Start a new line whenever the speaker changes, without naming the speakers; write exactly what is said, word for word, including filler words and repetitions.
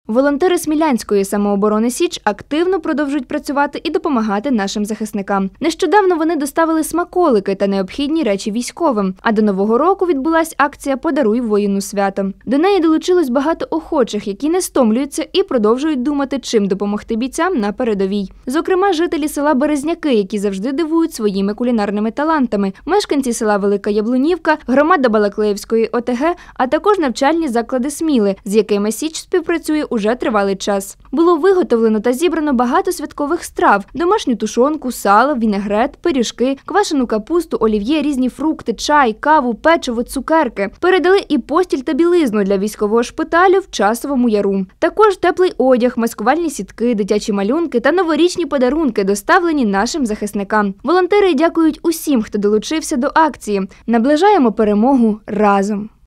Волонтери Смілянської самооборони «Січ» активно продовжують працювати і допомагати нашим захисникам. Нещодавно вони доставили смаколики та необхідні речі військовим. А до Нового року відбулася акція «Подаруй воїну свято». До неї долучилось багато охочих, які не стомлюються і продовжують думати, чим допомогти бійцям на передовій. Зокрема, жителі села Березняки, які завжди дивують своїми кулінарними талантами, мешканці села Велика Яблунівка, громада Балаклеївської О Те Ге, а також навчальні заклади Сміли, з якими «Січ» співпрацює уже тривалий час. Було виготовлено та зібрано багато святкових страв – домашню тушонку, сало, вінегрет, пиріжки, квашену капусту, олів'є, різні фрукти, чай, каву, печиво, цукерки. Передали і постіль та білизну для військового шпиталю в Часовому Яру. Також теплий одяг, маскувальні сітки, дитячі малюнки та новорічні подарунки доставлені нашим захисникам. Волонтери дякують усім, хто долучився до акції. Наближаємо перемогу разом.